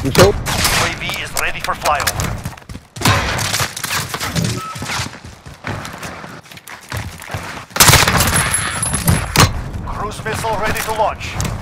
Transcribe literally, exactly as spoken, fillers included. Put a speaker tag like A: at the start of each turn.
A: Michel?
B: U A V is ready for flyover. Cruise missile ready to launch.